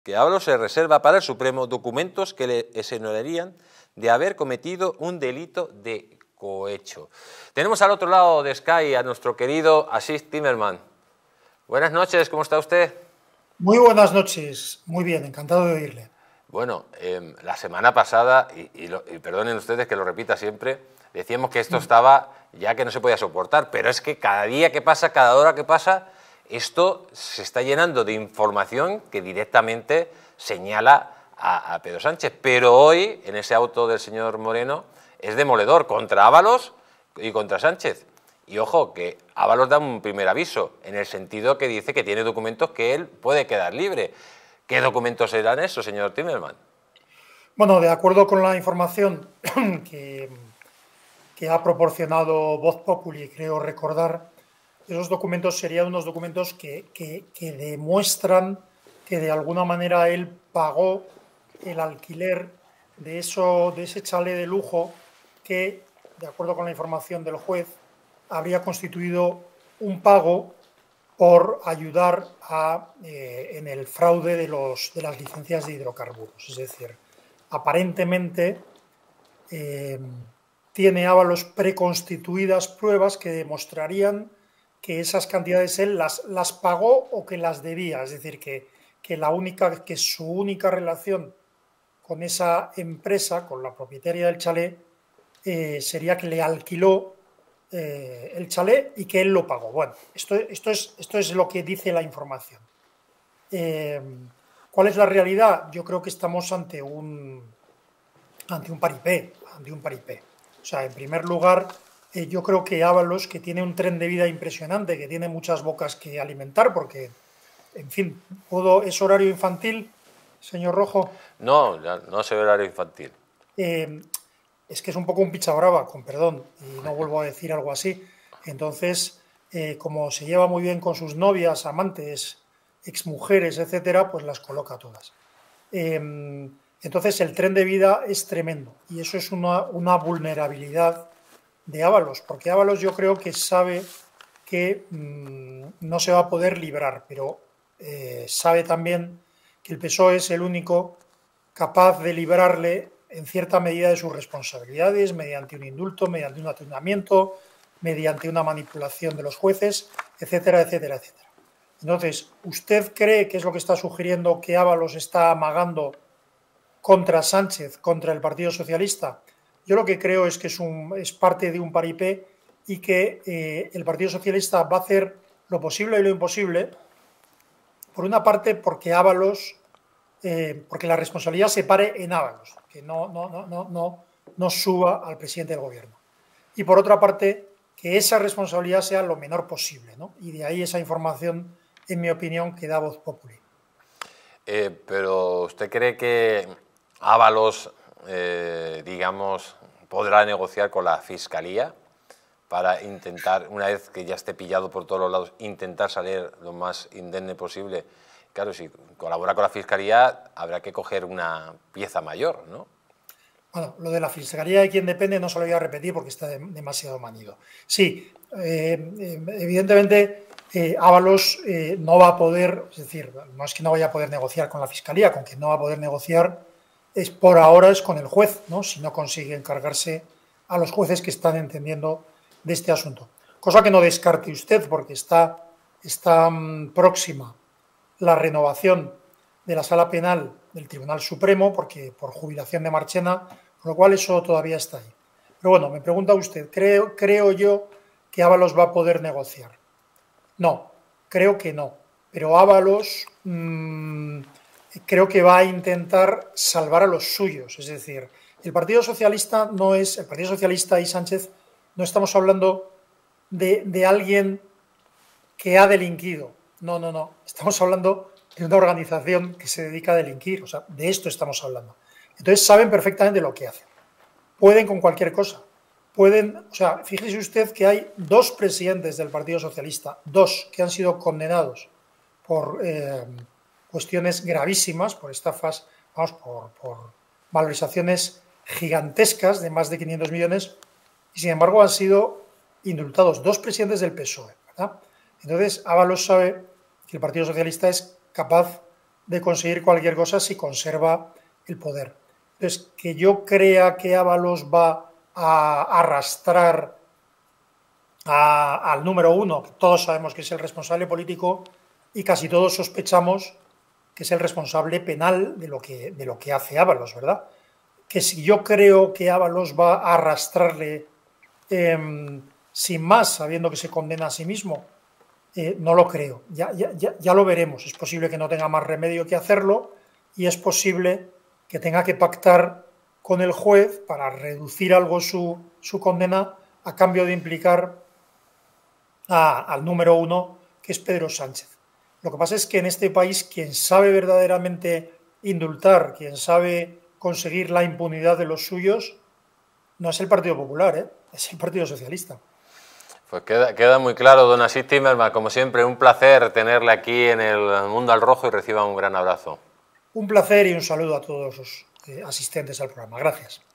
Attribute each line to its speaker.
Speaker 1: que Ábalos se reserva para el Supremo documentos que le exonerarían de haber cometido un delito de cohecho. Tenemos al otro lado de Sky a nuestro querido Asís Zimmerman. Buenas noches, ¿cómo está usted?
Speaker 2: Muy buenas noches, muy bien, encantado de oírle.
Speaker 1: Bueno, la semana pasada, y perdonen ustedes que lo repita siempre, decíamos que esto estaba ya que no se podía soportar, pero es que cada día que pasa, cada hora que pasa, esto se está llenando de información que directamente señala a Pedro Sánchez. Pero hoy, en ese auto del señor Moreno, es demoledor contra Ábalos y contra Sánchez. Y ojo, que Ábalos da un primer aviso, en el sentido que dice que tiene documentos que él puede quedar libre. ¿Qué documentos serán esos, señor Zimmerman?
Speaker 2: Bueno, de acuerdo con la información que, que ha proporcionado Voz Populi, creo recordar, esos documentos serían unos documentos que demuestran que de alguna manera él pagó el alquiler de ese chalet de lujo que, de acuerdo con la información del juez, habría constituido un pago por ayudar en el fraude de las licencias de hidrocarburos. Es decir, aparentemente tiene Ábalos preconstituidas pruebas que demostrarían que esas cantidades él las pagó o que las debía. Es decir, que su única relación con esa empresa, con la propietaria del chalet, sería que le alquiló el chalet y que él lo pagó. Bueno, esto es lo que dice la información. ¿Cuál es la realidad? Yo creo que estamos ante un paripé. O sea, en primer lugar, yo creo que Ábalos, que tiene un tren de vida impresionante, que tiene muchas bocas que alimentar, porque, en fin, ¿es horario infantil, señor Rojo?
Speaker 1: No, no es horario infantil.
Speaker 2: Es que es un poco un picha brava, con perdón, y no vuelvo a decir algo así. Entonces, como se lleva muy bien con sus novias, amantes, exmujeres, etcétera, pues las coloca todas. Entonces, el tren de vida es tremendo y eso es una vulnerabilidad de Ábalos, porque Ábalos yo creo que sabe que no se va a poder librar, pero sabe también que el PSOE es el único capaz de librarle en cierta medida de sus responsabilidades mediante un indulto, mediante un atunamiento, mediante una manipulación de los jueces, etcétera, etcétera, etcétera. Entonces, ¿usted cree que es lo que está sugiriendo que Ábalos está amagando contra Sánchez, contra el Partido Socialista? Yo lo que creo es que es parte de un paripé y que el Partido Socialista va a hacer lo posible y lo imposible, por una parte porque Ábalos, porque la responsabilidad se pare en Ábalos, que no suba al presidente del gobierno. Y por otra parte, que esa responsabilidad sea lo menor posible, ¿no? Y de ahí esa información, en mi opinión, que da Voz Populi.
Speaker 1: Pero ¿usted cree que Ábalos, digamos, podrá negociar con la Fiscalía para intentar, una vez que ya esté pillado por todos los lados, intentar salir lo más indemne posible? Claro, si colabora con la Fiscalía, habrá que coger una pieza mayor, ¿no?
Speaker 2: Bueno, lo de la Fiscalía de quién depende no se lo voy a repetir porque está demasiado manido. Sí, evidentemente Ábalos no va a poder, es decir, no es que no vaya a poder negociar con la Fiscalía, con quien no va a poder negociar por ahora es con el juez, ¿no? Si no consigue encargarse a los jueces que están entendiendo de este asunto. Cosa que no descarte usted porque está próxima la renovación de la Sala Penal del Tribunal Supremo, porque por jubilación de Marchena, con lo cual eso todavía está ahí. Pero bueno, me pregunta usted, ¿creo yo que Ábalos va a poder negociar? No, creo que no. Pero Ábalos creo que va a intentar salvar a los suyos. Es decir, el Partido Socialista y Sánchez no estamos hablando de alguien que ha delinquido. No. Estamos hablando de una organización que se dedica a delinquir. O sea, de esto estamos hablando. Entonces saben perfectamente lo que hacen. Pueden con cualquier cosa. Fíjese usted que hay dos presidentes del Partido Socialista, dos que han sido condenados por cuestiones gravísimas, por estafas, por valorizaciones gigantescas de más de 500 millones, y sin embargo han sido indultados dos presidentes del PSOE, ¿verdad? Entonces, Ábalos sabe que el Partido Socialista es capaz de conseguir cualquier cosa si conserva el poder. Entonces, que yo crea que Ábalos va a arrastrar al número uno, que todos sabemos que es el responsable político y casi todos sospechamos que es el responsable penal de lo que hace Ábalos, ¿verdad? Que si yo creo que Ábalos va a arrastrarle sin más, sabiendo que se condena a sí mismo, no lo creo. Ya lo veremos. Es posible que no tenga más remedio que hacerlo y es posible que tenga que pactar con el juez para reducir algo su condena a cambio de implicar al número uno, que es Pedro Sánchez. Lo que pasa es que en este país quien sabe verdaderamente indultar, quien sabe conseguir la impunidad de los suyos, no es el Partido Popular, es el Partido Socialista.
Speaker 1: Pues queda muy claro, don Asís Timmermans, como siempre, un placer tenerle aquí en el Mundo al Rojo y reciba un gran abrazo.
Speaker 2: Un placer y un saludo a todos los asistentes al programa. Gracias.